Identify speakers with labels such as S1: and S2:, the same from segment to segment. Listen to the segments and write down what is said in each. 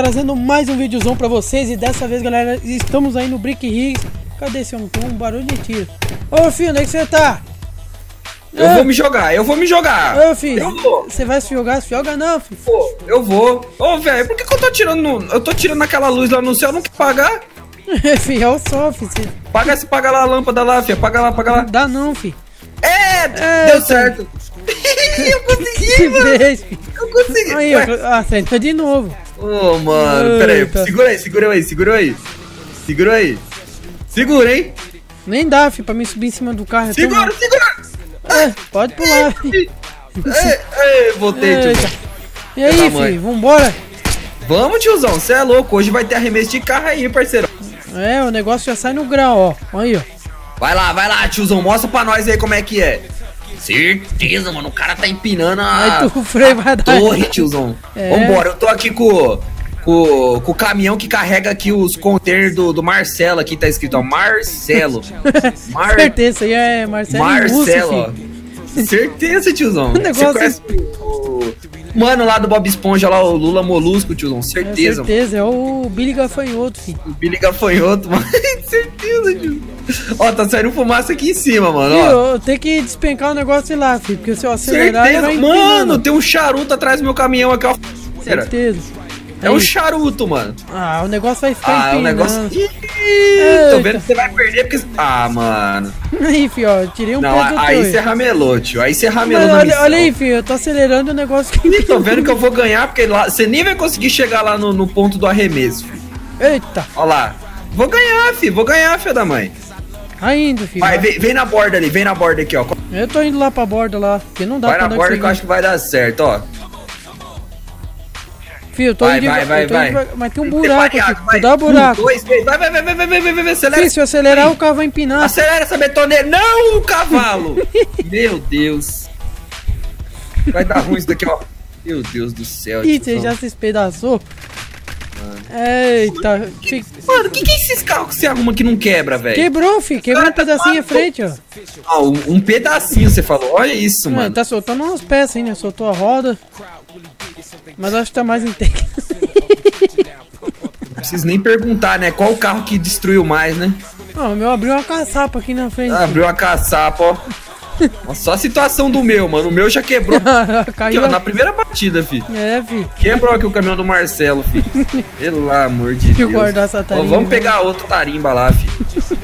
S1: trazendo mais um videozão pra vocês. E dessa vez, galera, estamos aí no Brick Rigs. Cadê esse homem? Tem um barulho de tiro. Ô, filho, onde é que você tá?
S2: Eu vou me jogar, eu vou me jogar.
S1: Ô, filho,
S2: eu vou.
S1: Você vai se jogar? Se joga não, filho.
S2: Pô, eu vou. Ô, velho, por que eu tô tirando... Eu tô tirando aquela luz lá no céu, não quer pagar?
S1: Filho, é o sol, filho.
S2: Paga lá a lâmpada lá, filho. Paga lá.
S1: Não dá não, filho.
S2: Deu certo. Eu consegui, mano. Eu consegui.
S1: Aí, acerta de novo.
S2: Ô, mano, pera aí. Segura aí. Segura, hein?
S1: Nem dá, filho, pra me subir em cima do carro.
S2: Segura.
S1: Pode pular, filho.
S2: Voltei, tio.
S1: E aí, filho, vambora?
S2: Vamos, tiozão, você é louco. Hoje vai ter arremesso de carro aí, parceiro.
S1: É, o negócio já sai no grau, ó. Aí, ó.
S2: Vai lá, tiozão. Mostra pra nós aí como é que é. Certeza, mano. O cara tá empinando a torre, tiozão. Vambora. Eu tô aqui com o caminhão que carrega aqui os containers do Marcelo. Aqui tá escrito, ó. Marcelo.
S1: Certeza, aí é Marcelo.
S2: Marcelo, ó. Certeza, tiozão.
S1: Você
S2: conhece o mano lá do Bob Esponja, lá, o Lula Molusco, tiozão. Certeza.
S1: Certeza, é o Billy Gafanhoto, filho.
S2: O Billy Gafanhoto, mano. Certeza, tio. Ó, tá saindo fumaça aqui em cima, mano.
S1: Filho, eu tenho que despencar o negócio lá, filho. Porque se eu acelerar,
S2: certeza, mano. Tem um charuto atrás do meu caminhão aqui, ó.
S1: Certeza.
S2: É um charuto, mano.
S1: Ah, o negócio vai ficar empinando.
S2: O negócio... tô vendo que você vai perder porque... Ah, mano.
S1: Aí, filho, ó, tirei um
S2: não, aí você ramelou, tio. Aí você ramelou na missão.
S1: Olha aí, filho, eu tô acelerando o negócio que...
S2: Tô vendo que eu vou ganhar, porque lá você nem vai conseguir chegar lá no ponto do arremesso, filho.
S1: Eita.
S2: Ó lá. Vou ganhar, filho da mãe.
S1: Tá indo, filho.
S2: Vai, vem na borda ali, vem na borda aqui, ó.
S1: Eu tô indo lá pra borda lá, porque não dá pra...
S2: Vai na borda que eu acho que vai dar certo, ó.
S1: Filho, eu tô indo...
S2: Vai.
S1: Mas tem um buraco aqui, dá um buraco.
S2: 1, 2, 3, vai, acelera.
S1: Filho, se eu acelerar, o carro vai empinar.
S2: Acelera essa betoneira. Não, o cavalo. Meu Deus. Vai dar ruim isso daqui, ó. Meu Deus do céu.
S1: Ih, você já se espedaçou? Eita.
S2: Mano, que é esses carros que você arruma que não quebra, velho?
S1: Quebrou, filho. Quebrou um pedacinho à frente, ó.
S2: Ah, um pedacinho, você falou. Olha isso, mano.
S1: Tá soltando umas peças aí, né? Soltou a roda. Mas acho que tá mais inteiro.
S2: Não preciso nem perguntar, né? Qual o carro que destruiu mais, né?
S1: Não, o meu abriu uma caçapa aqui na frente.
S2: Abriu uma caçapa, ó. Só a situação do meu, mano. O meu já quebrou.
S1: Caiu
S2: aqui, ó, na primeira batida, fi.
S1: Fi.
S2: Quebrou aqui o caminhão do Marcelo, fi. Pelo amor de Deus.
S1: Guardar essa tarimba.
S2: Vamos pegar outro tarimba lá, fi.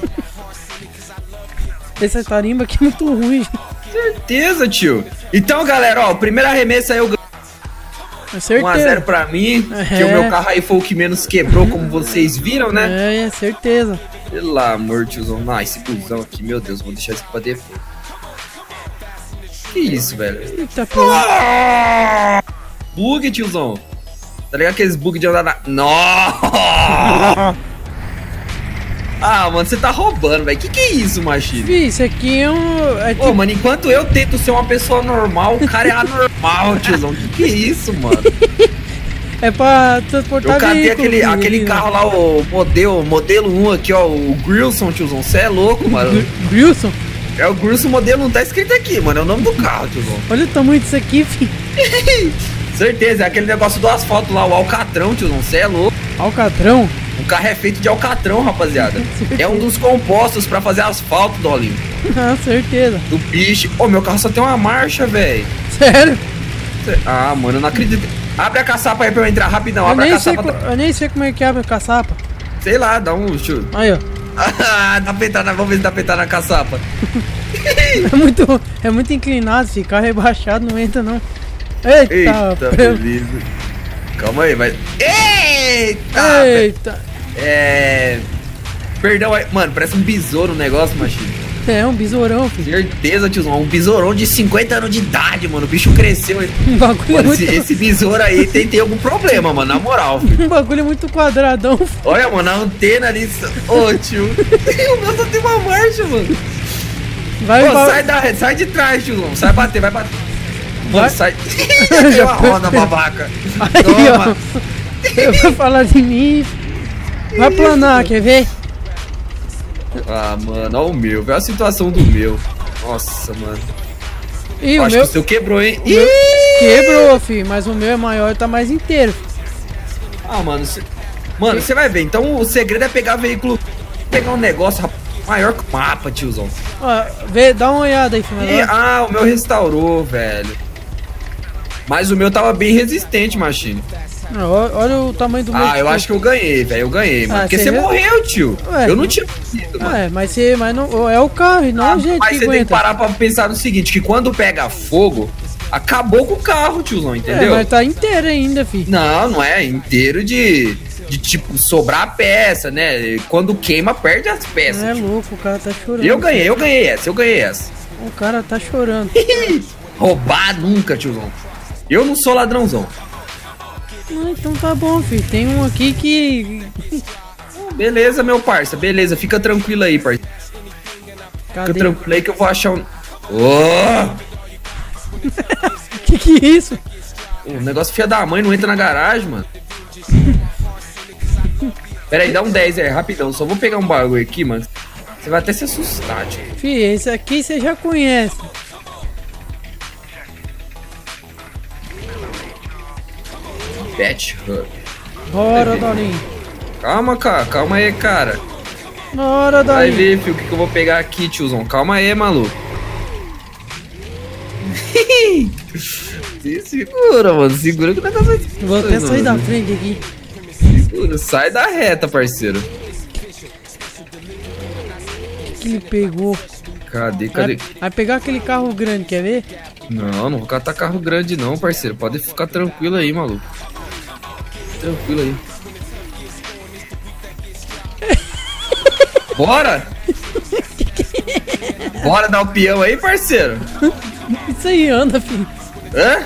S1: Esse tarimba aqui é muito ruim.
S2: Certeza, tio. Então, galera, ó, o primeiro arremesso aí eu ganho. 1-0 pra mim, que o meu carro aí foi o que menos quebrou, como vocês viram, né?
S1: Certeza.
S2: Pelo amor, tiozão. Não, esse cuzão aqui, meu Deus, vou deixar isso pra depois. Que isso, velho?
S1: Eita, porra.
S2: Bug, tiozão. Tá ligado aqueles bugs de andar na... Nossa! Ah, mano, você tá roubando, velho. Que é isso, machinho?
S1: Isso aqui é um...
S2: Pô, mano, enquanto eu tento ser uma pessoa normal, o cara é anormal, tiozão. Que é isso, mano?
S1: É pra transportar veículo.
S2: Eu catei aquele carro lá, o modelo 1 aqui, ó, o Grilson, tiozão. Você é louco, mano.
S1: Grilson?
S2: É o Grilson modelo 1, tá escrito aqui, mano. É o nome do carro, tiozão.
S1: Olha o tamanho disso aqui, filho.
S2: Certeza, é aquele negócio do asfalto lá, o Alcatrão, tiozão. Você é louco.
S1: Alcatrão?
S2: O carro é feito de alcatrão, rapaziada. É um dos compostos pra fazer asfalto, Dolinho.
S1: Ah, certeza.
S2: Do bicho. Ô, meu carro só tem uma marcha, velho.
S1: Sério?
S2: Ah, mano, eu não acredito. Abre a caçapa aí pra eu entrar rapidão. Abre a caçapa.
S1: Eu nem sei como é que abre a caçapa.
S2: Sei lá, dá um chute.
S1: Aí, ó.
S2: Dá pra entrar, vamos ver se dá pra entrar na caçapa.
S1: É muito inclinado, filho. Carro rebaixado não entra, não.
S2: Eita, beleza. Calma aí, vai. Eita! Perdão aí. Mano, parece um besouro o negócio, machinho.
S1: É, um besourão, filho.
S2: Certeza, tiozão. Um besourão de 50 anos de idade, mano. O bicho cresceu.
S1: Um bagulho
S2: mano,
S1: muito...
S2: esse besouro aí tem algum problema, mano. Na moral, filho.
S1: Um bagulho muito quadradão, filho.
S2: Olha, mano, a antena ali. Ô, tio. O meu só tem uma marcha, mano. Sai de trás, tiozão. Vai bater. Mano, sai. Deu a roda, babaca.
S1: Aí, toma. Eu vou falar de mim. Vai planar, quer ver?
S2: Ah, mano, olha o meu. Vê a situação do meu. Nossa, mano.
S1: E o
S2: acho
S1: meu...
S2: que o seu quebrou, hein?
S1: Quebrou, filho. Mas o meu é maior e tá mais inteiro.
S2: Ah, mano, você vai ver. Então o segredo é pegar veículo, pegar um negócio maior que o mapa, tiozão.
S1: Ó, dá uma olhada aí, filho.
S2: Ah, o meu restaurou, velho. Mas o meu tava bem resistente, Machine.
S1: Olha o tamanho do meu.
S2: Ah, eu acho que eu ganhei, velho. Eu ganhei, mano. Porque você morreu, tio.
S1: Ué,
S2: eu não tinha morrido, mano.
S1: Mas não é o carro e não a gente.
S2: Mas você tem que parar pra pensar no seguinte: que quando pega fogo, acabou com o carro, tiozão, entendeu?
S1: Mas tá inteiro ainda, filho.
S2: Não é inteiro de tipo sobrar peça, né? Quando queima, perde as peças.
S1: É louco, o cara tá chorando.
S2: Eu ganhei essa.
S1: O cara tá chorando.
S2: Roubar nunca, tiozão. Eu não sou ladrãozão.
S1: Então tá bom, filho. Tem um aqui que...
S2: Beleza, meu parça. Beleza, fica tranquilo aí, parça. Fica tranquilo aí que eu vou achar um...
S1: Que é isso?
S2: O negócio filha da mãe não entra na garagem, mano. Pera aí, dá um 10 aí, rapidão. Só vou pegar um bagulho aqui, mano. Você vai até se assustar, tio.
S1: Fih, esse aqui você já conhece.
S2: Pet Hub.
S1: Bora, Dolinho.
S2: Calma, cara. Calma aí, cara.
S1: Bora, Dolinho.
S2: Vai ver, filho, o que eu vou pegar aqui, tiozão. Calma aí, maluco. Se segura, mano. Segura que o negócio vai...
S1: Vou até sair da frente aqui.
S2: Segura. Sai da reta, parceiro.
S1: O que ele pegou?
S2: Cadê?
S1: Vai pegar aquele carro grande, quer ver?
S2: Não vou catar carro grande não, parceiro. Pode ficar tranquilo aí, maluco. Tranquilo aí. Bora! Bora dar o peão aí, parceiro?
S1: Isso aí anda, filho.
S2: Hã?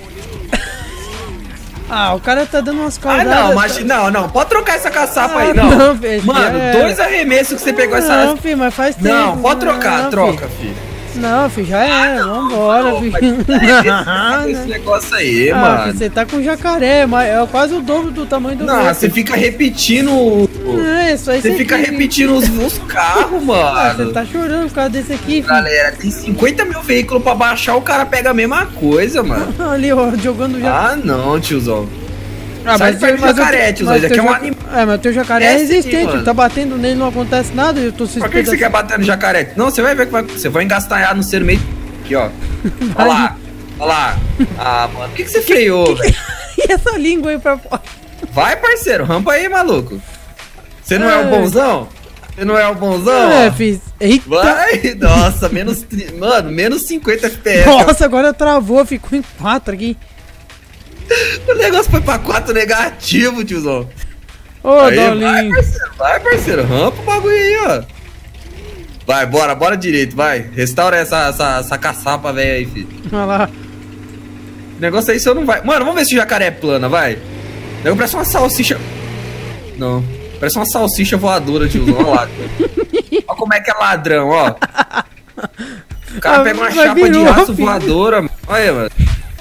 S1: O cara tá dando umas cordadas.
S2: Não, mas não. Pode trocar essa caçapa aí, não.
S1: Não, filho.
S2: Mano, 2 arremessos que você pegou essa...
S1: Não, filho, mas faz tempo.
S2: Não, pode trocar, troca, filho.
S1: Não, filho, já é. Vambora, filho.
S2: Esse negócio aí, mano.
S1: Você tá com jacaré, mas é quase o dobro do tamanho do
S2: Não, você fica repetindo.
S1: Isso aí
S2: você fica repetindo os carros, mano.
S1: Você tá chorando por causa desse aqui, filho.
S2: Galera, tem 50 mil veículos pra baixar, o cara pega a mesma coisa, mano.
S1: Ali, ó, jogando jacaré.
S2: Não, tiozão.
S1: Mas
S2: o jacaré, tiozão. Isso aqui é um animal.
S1: Mas teu jacaré é resistente, tá batendo nele, não acontece nada. Eu tô
S2: Por que você quer bater no jacaré? Não, você vai ver que você vai engastar no ser meio. Aqui, ó. Olha lá. Ah, mano, por que você freou, velho?
S1: E essa língua aí pra fora?
S2: Vai, parceiro, rampa aí, maluco. Você não é o bonzão? Você não é o bonzão?
S1: Fiz. Eita.
S2: Vai, nossa, menos 50 FPS.
S1: Nossa, agora travou, ficou em 4 aqui.
S2: O negócio foi pra 4 negativo, tiozão.
S1: Ô, Dolinho.
S2: Vai, parceiro, rampa o bagulho aí, ó. Vai, bora direito, vai. Restaura essa caçapa velha aí, filho.
S1: Olha lá.
S2: O negócio aí só não vai. Mano, vamos ver se o jacaré é plana, vai. Eu parece uma salsicha. Não, parece uma salsicha voadora, tiozão. Olha lá. Olha como é que é ladrão, ó. O cara pega uma chapa de aço voadora, mano. Olha aí, mano.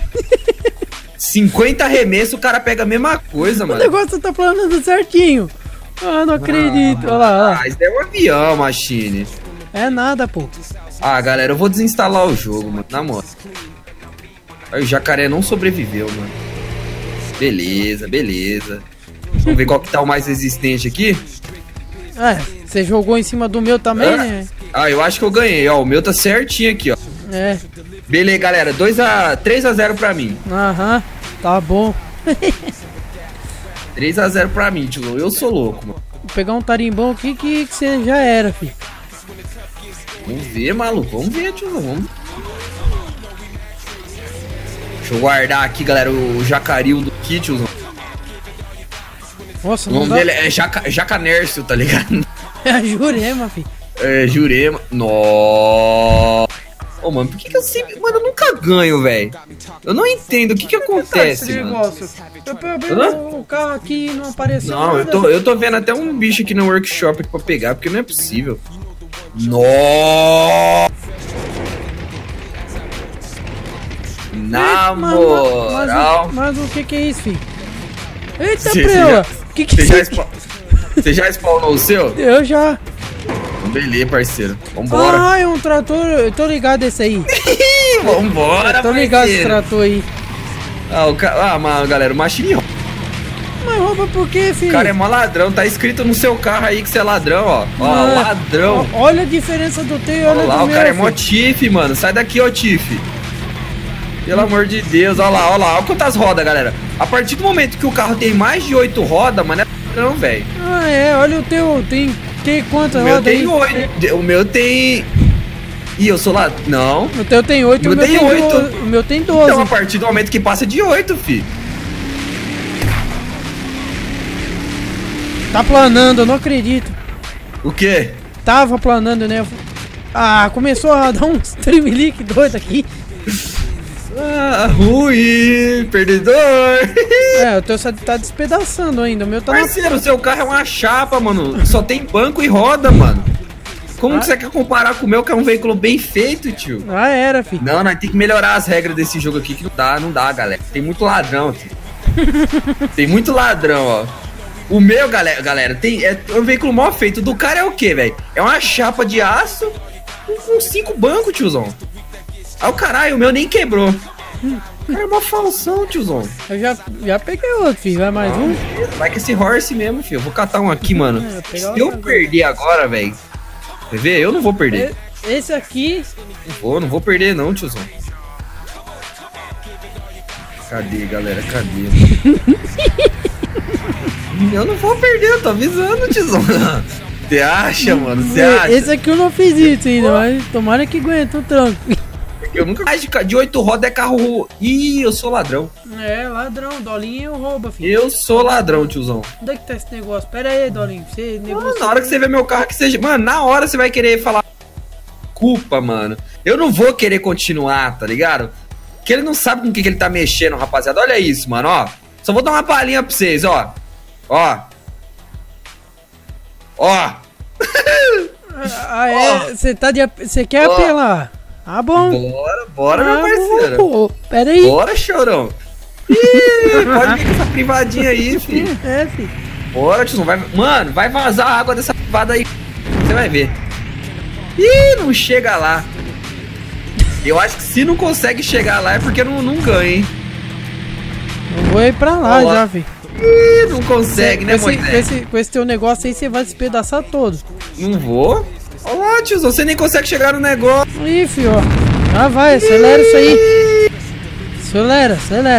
S2: 50 arremessos, o cara pega a mesma coisa, mano.
S1: O negócio tá planando certinho. Não acredito. Olha lá.
S2: Isso é um avião, Machine.
S1: É nada, pô.
S2: Galera, eu vou desinstalar o jogo, mano. Na moto. Aí o jacaré não sobreviveu, mano. Beleza. Vamos ver qual que tá o mais resistente aqui.
S1: Você jogou em cima do meu também, né?
S2: Eu acho que eu ganhei, ó. O meu tá certinho aqui, ó. Beleza, galera. 3-0 pra mim.
S1: Tá bom.
S2: 3-0 pra mim, tio. Eu sou louco, mano.
S1: Vou pegar um tarimbão aqui que você já era, filho.
S2: Vamos ver, maluco. Vamos ver, tio. Vamos. Deixa eu guardar aqui, galera, o jacaril do kit, tiozão.
S1: Nossa,
S2: o nome dele é Jacanércio, tá ligado?
S1: É Jurema, filho.
S2: É, Jurema. Nossa. Ô, mano, por que eu sempre... Mano, eu nunca ganho, velho. Eu não entendo o que acontece, mano.
S1: O carro aqui não apareceu.
S2: Não, eu tô vendo até um bicho aqui no workshop aqui pra pegar, porque não é possível. Nossa! Na moral.
S1: Mas o que é isso, filho? Eita, preula!
S2: Você já spawnou o seu?
S1: Eu já.
S2: Beleza, parceiro. Vambora.
S1: É um trator. Eu tô ligado esse aí.
S2: Vambora,
S1: tô ligado esse trator aí.
S2: Mano, galera, o Machine
S1: mas rouba por quê, filho?
S2: O cara é mó ladrão, tá escrito no seu carro aí que você é ladrão, ó. Ó, ladrão.
S1: Olha a diferença do teu e olha
S2: lá,
S1: do
S2: o
S1: meu,
S2: cara é mó Tiff, mano. Sai daqui, ó, Tiff. Pelo amor de Deus, ó lá, ó lá. Ó quantas rodas, galera. A partir do momento que o carro tem mais de 8 rodas, mano, é ladrão, velho.
S1: Ah, é, olha o teu, tem quantas rodas aí?
S2: O meu tem 8, o meu tem... Ih, eu sou lá... Não.
S1: O teu tem 8, o meu tem 8. O meu tem 12.
S2: Então, a partir do momento que passa de 8, fi.
S1: Tá planando, eu não acredito.
S2: O quê?
S1: Tava planando, né? Ah, começou a dar um tremelique doido aqui.
S2: Ah, ruim, perdedor.
S1: É, o teu tá despedaçando ainda, o meu tá...
S2: Parceiro, o seu carro é uma chapa, mano. Só tem banco e roda, mano. Como que você quer comparar com o meu, que é um veículo bem feito, tio?
S1: Ah, era, filho.
S2: Não, nós tem que melhorar as regras desse jogo aqui, que não dá, galera. Tem muito ladrão, tio. Tem muito ladrão, ó. O meu, galera, é um veículo mal feito. Do cara é o quê, velho? É uma chapa de aço com 5 bancos, tiozão. Ah, o caralho, o meu nem quebrou. Cara, é uma falsão, tiozão.
S1: Eu já peguei outro, filho. Vai mais um?
S2: Vai com esse horse mesmo, filho. Eu vou catar um aqui, mano. Se eu perder agora, velho... Quer ver? Eu não vou perder.
S1: Esse aqui...
S2: Não vou perder não, tiozão. Cadê, galera? Cadê? Eu não vou perder, eu tô avisando, tiozão. Você acha, mano? Você acha?
S1: Esse aqui eu não fiz isso ainda, mas tomara que aguenta o tranco.
S2: Eu nunca mais de 8 rodas é carro... Ih, eu sou ladrão.
S1: É, ladrão. Dolinho eu roubo, filho.
S2: Eu sou ladrão, tiozão.
S1: Onde é que tá esse negócio? Pera aí, Dolinho. Você negocia...
S2: Na hora que você ver meu carro, que seja... Mano, na hora você vai querer falar... Culpa, mano. Eu não vou querer continuar, tá ligado? Porque ele não sabe com o que ele tá mexendo, rapaziada. Olha isso, mano, ó. Só vou dar uma palhinha pra vocês, ó. Ó. Ó.
S1: Ah, é? Você quer apelar? Ah, bom.
S2: Bora, meu parceiro.
S1: Pô, pera aí.
S2: Bora, chorão. Ih, pode vir com essa privadinha aí, filho.
S1: É, filho.
S2: Bora, tiozão. Mano, vai vazar a água dessa privada aí. Você vai ver. Ih, não chega lá. Eu acho que se não consegue chegar lá é porque não ganha, hein.
S1: Eu vou ir pra lá já, filho.
S2: Ih, não consegue, né, Moisés?
S1: Com esse teu negócio aí, você vai despedaçar todo.
S2: Não vou? Olha lá, tiozão, você nem consegue chegar no negócio.
S1: Ih, filho, ó. Já vai, acelera isso aí. Acelera.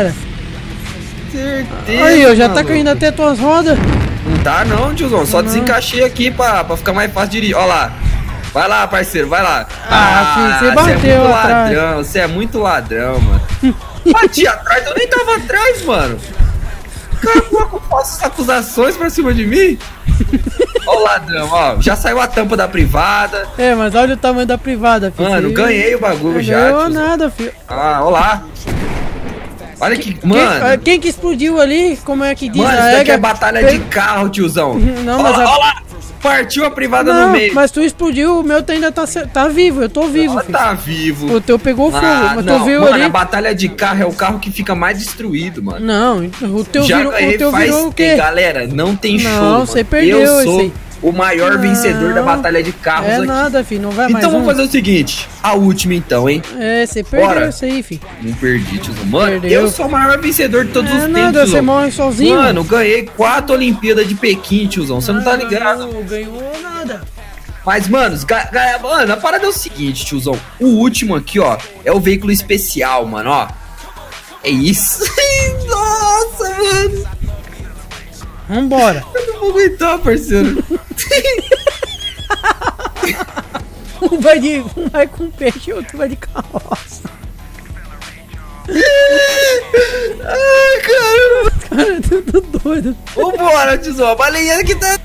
S2: Certeza.
S1: Aí, ó, já tá caindo até tuas rodas.
S2: Não tá não, tiozão, só desencaixei aqui pra ficar mais fácil de dirigir. Olha lá. Vai lá, parceiro, vai lá.
S1: Filho, você bateu atrás.
S2: Ladrão, você é muito ladrão, mano. Bati atrás, eu nem tava atrás, mano. Cara, com falsas acusações pra cima de mim. Ó o ladrão, ó. Já saiu a tampa da privada.
S1: É, mas olha o tamanho da privada, filho.
S2: Mano, ganhei o bagulho já.
S1: Não ganhou nada, filho.
S2: Ah, ó lá. Olha que, mano.
S1: Quem que explodiu ali? Como é que diz
S2: mano, isso daqui é batalha de carro, tiozão.
S1: Não, mas
S2: ó lá. Partiu a privada no meio.
S1: Mas tu explodiu, o meu ainda tá vivo, eu tô vivo. Filho.
S2: Tá vivo.
S1: O teu pegou fogo, mas
S2: não,
S1: tu viu
S2: mano,
S1: ali.
S2: a batalha de carro é o carro que fica mais destruído, mano.
S1: Não, o teu
S2: já
S1: virou,
S2: ganhei,
S1: o teu virou o quê?
S2: Galera, não tem show.
S1: Não, você perdeu
S2: eu sou
S1: esse aí.
S2: O maior vencedor da batalha de carros aqui.
S1: Nada, filho, não vai mais.
S2: Então vamos fazer o seguinte, a última então, hein?
S1: É, você perdeu isso aí, filho.
S2: Não perdi, tiozão. Mano, eu sou o maior vencedor de todos os tempos,
S1: nada, você morre sozinho.
S2: Mano, ganhei 4 Olimpíadas de Pequim, tiozão. Você não tá ligado?
S1: Não ganhou nada.
S2: Mas, mano, a parada é o seguinte, tiozão. O último aqui, ó, é o veículo especial, mano, ó. É isso. Nossa, mano.
S1: Vambora.
S2: Eu não vou aguentar, parceiro.
S1: Um vai com peixe e outro vai de carroça.
S2: Ai, caramba.
S1: Cara, tudo doido.
S2: Vambora, tiozão. A baleinha que tá...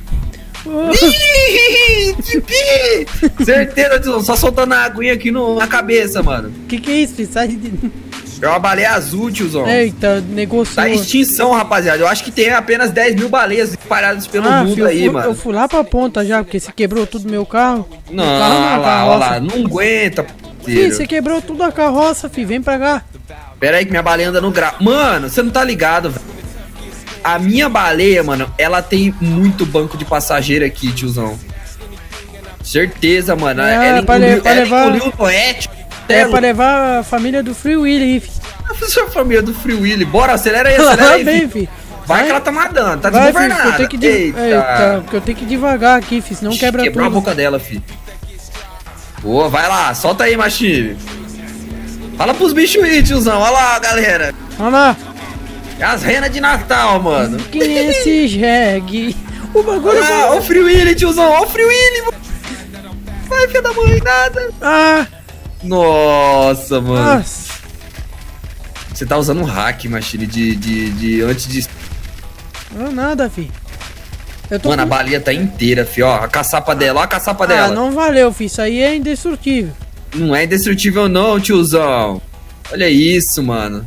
S2: Certeza, tiozão. Só soltando a aguinha aqui na cabeça, mano.
S1: Que é isso, filho? Sai de...
S2: É uma baleia azul, tiozão.
S1: Eita, negociou.
S2: Tá em extinção, rapaziada. Eu acho que tem apenas 10 mil baleias espalhadas pelo mundo
S1: filho,
S2: aí, mano.
S1: Eu fui lá pra ponta já, porque você quebrou tudo meu carro.
S2: Não, olha lá, não aguenta.
S1: Filho, você quebrou tudo a carroça, filho. Vem pra cá.
S2: Pera aí que minha baleia anda no grau. Mano, você não tá ligado, velho. A minha baleia, mano, ela tem muito banco de passageiro aqui, tiozão. Certeza, mano. Ela engoliu o poético.
S1: É pra levar a família do Free Willy aí, filho.
S2: A família do Free Willy. Bora, acelera aí,
S1: Bem, filho.
S2: Vai que ela tá nadando, tá desgovernada.
S1: Eita, porque eu tenho que ir devagar aqui, fi, senão quebra tudo.
S2: Quebrou a boca dela, fi. Boa, vai lá, solta aí, Machine. Fala pros bichos aí, tiozão. Olha lá, galera.
S1: Olha lá.
S2: É as renas de Natal, mano.
S1: Quem é esse jegue? O bagulho...
S2: Ó o Free Willy, tiozão. Ó o Free Willy, mano. Vai, filha da mãe, nada.
S1: Ah.
S2: Nossa, mano.
S1: Nossa.
S2: Você tá usando um hack, Machine, de antes de...
S1: Não, nada, fi.
S2: Mano, a baleia tá inteira, fi, ó. A caçapa dela, ó a caçapa dela.
S1: Ah, não valeu, fi. Isso aí é indestrutível.
S2: Não é indestrutível não, tiozão. Olha isso, mano.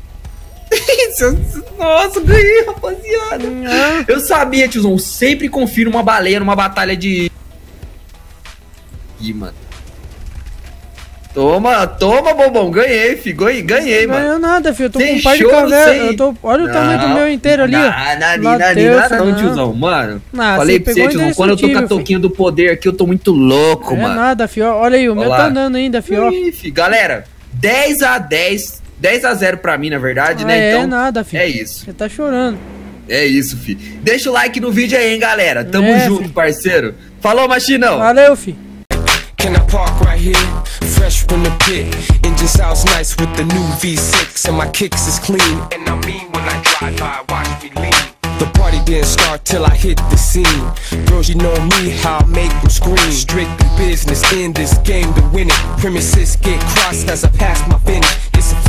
S2: Nossa, ganhei, rapaziada. Eu sabia, tiozão. Sempre confiro uma baleia numa batalha de... Ih, mano. Toma, bobão. Ganhei, fi. Ganhei, mano.
S1: Não ganhou nada, filho. Eu tô com um par de caverna. Olha o tamanho do meu inteiro ali, ó.
S2: Não, tiozão. Mano,
S1: Nah,
S2: falei pra você, tiozão. Quando eu tô com a touquinha do poder aqui, eu tô muito louco, mano.
S1: Não é nada, filho. Olha aí, o meu tá andando ainda, filho.
S2: Galera, 10-10. 10-0 pra mim, na verdade, né? Então,
S1: é nada, filho.
S2: É isso.
S1: Você tá chorando.
S2: É isso, fi. Deixa o like no vídeo aí, hein, galera. Tamo junto, filho. Parceiro. Falou, Machinão.
S1: Valeu, fi.
S3: Can I park right here? Fresh from the pit. Engine sounds nice with the new V6 and my kicks is clean. And I mean when I drive by, watch me lean. The party didn't start till I hit the scene. Girls, you know me, how I make them scream. Strictly business in this game to win it. Premises get crossed as I pass my finish. It's a